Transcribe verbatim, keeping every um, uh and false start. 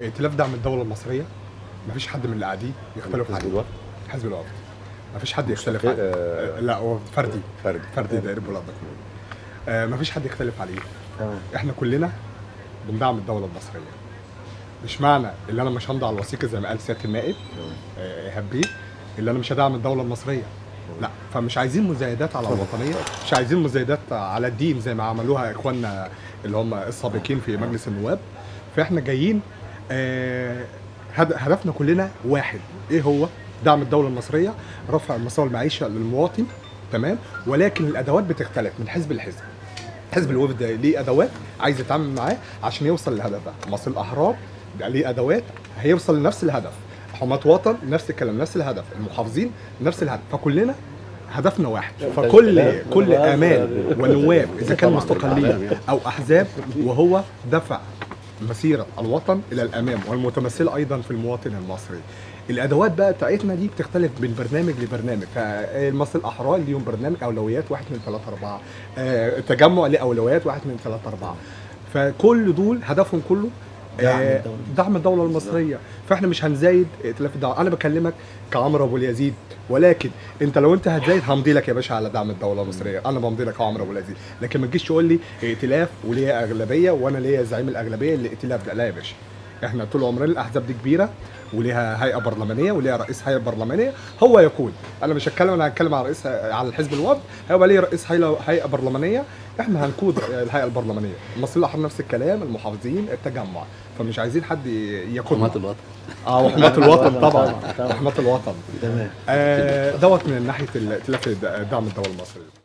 ائتلاف دعم الدولة المصرية مفيش حد من اللي قاعدين يختلف حزب عليه. الوفد. حزب الوفد مفيش حد يختلف عليه. آه لا هو فردي فردي فردي دائري بولاد آه مفيش حد يختلف عليه. تمام. احنا كلنا بندعم الدولة المصرية. مش معنى اللي انا مش همضي على الوثيقة زي ما قال سيادة النائب آه ايهاب بيه اللي انا مش هدعم الدولة المصرية. لا، فمش عايزين مزايدات على الوطنية، مش عايزين مزايدات على الدين زي ما عملوها اخواننا اللي هم السابقين في مجلس النواب. فاحنا جايين آه هدفنا كلنا واحد، ايه هو؟ دعم الدولة المصرية، رفع مستوى المعيشة للمواطن، تمام؟ ولكن الادوات بتختلف من حزب لحزب. حزب الوفد ليه ادوات عايز يتعامل معاه عشان يوصل للهدف ده، مصر الاحرار ليه ادوات هيوصل لنفس الهدف، حماة وطن نفس الكلام نفس الهدف، المحافظين نفس الهدف، فكلنا هدفنا واحد. فكل كل امال ونواب اذا كانوا مستقلين او احزاب وهو دفع مسيره الوطن الى الامام والمتمثله ايضا في المواطن المصري. الادوات بقى بتاعتنا دي بتختلف من برنامج لبرنامج، فالمصري الاحرار ليهم برنامج اولويات واحد اثنين ثلاثة أربعة، التجمع ليه اولويات واحد اثنين ثلاثة أربعة، فكل دول هدفهم كله دعم الدولة, دعم الدولة المصرية. فاحنا مش هنزايد ائتلاف الدعم، انا بكلمك كعمرو ابو اليزيد، ولكن انت لو انت هتزايد همضي لك يا باشا على دعم الدولة المصرية، انا بمضي لك كعمرو ابو اليزيد، لكن ما تجيش تقول لي ائتلاف وليه اغلبية وانا ليا زعيم الاغلبية اللي ائتلاف ده. لا يا باشا، احنا طول عمرنا الاحزاب دي كبيره وليها هيئه برلمانيه وليها رئيس هيئه برلمانيه هو يكون. انا مش هتكلم، انا هتكلم على رئيس على الحزب الوفد، هيبقى ليه رئيس هيئه برلمانيه، احنا هنقود الهيئه البرلمانيه. المصريين الاحرار نفس الكلام، المحافظين، التجمع، فمش عايزين حد يكون حماة الوطن. اه وحماة الوطن طبعا، حماة الوطن تمام. آه دوت من ناحيه ائتلاف دعم الدوله المصريه.